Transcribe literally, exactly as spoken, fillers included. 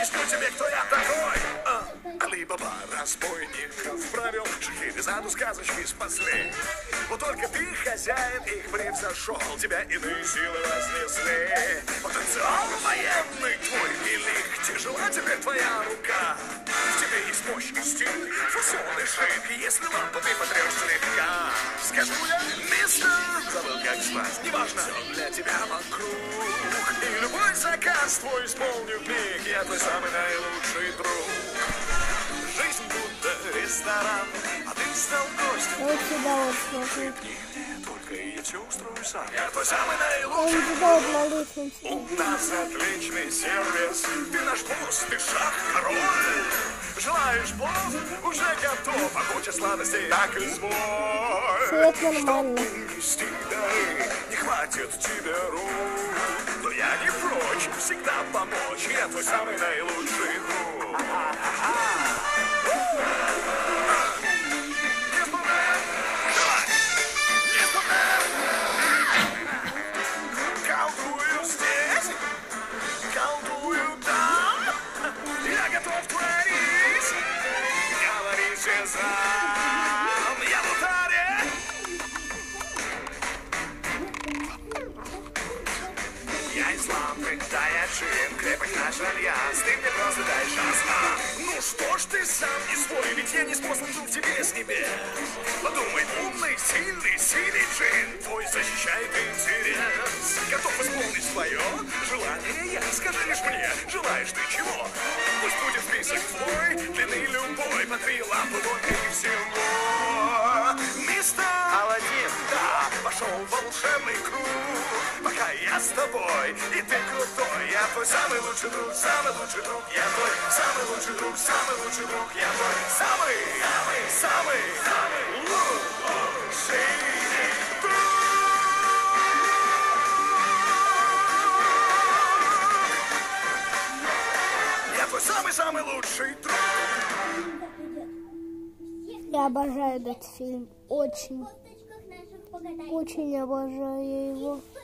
объясню тебе, кто я такой. А, Али-Баба, разбойников провел, Шахерезаду сказочки спасли. Вот только ты, хозяин, их превзошел, тебя иные силы разнесли. Потенциал военный твой велик, тяжела тебе твоя рука. В тебе есть мощь и стиль, фасон и шик, если лампу ты потрешь слегка. Скажу я, мистер, забыл как звать, неважно, все для тебя вокруг. И любой заказ твой исполню в миг, я твой самый наилучший друг. Жизнь будто ресторан, а ты стал гостем. Вот сюда вот смотри. Только я все устрою сам. Я твой самый Он наилучший сюда вот на лестнице. друг. У нас отличный сервис, ты наш босс, ты шах, король. Желаешь плов? Уже готов, а хочешь сладостей, так изволь. Свет нормально. Не хватит тебе рук, но я не прочь всегда помочь. Я твой самый наилучший друг. Колдую здесь, колдую там, я готов творить, говори сезам, я в ударе. Я из лампы, да я джин, крепок наш альянс, ты мне просто дай шанс. А, ну что ж ты сам не свой, ведь я не способен к тебе с небес. Подумай, умный, сильный, сильный джин, твой защищает интерес. Готов исполнить свое желание я, скажи лишь мне, желаешь ты чего? Пусть будет список твой, длины любой, по три лампы вот и всего. Мистер Аладдин, да, пошел волшебный круг, пока я с тобой, и ты крутой. Я твой самый лучший друг, самый лучший друг, я твой самый лучший друг, самый лучший друг, я твой самый, самый, самый, самый лучший друг. Я твой самый-самый лучший друг. Я обожаю этот фильм. Очень. Очень обожаю его.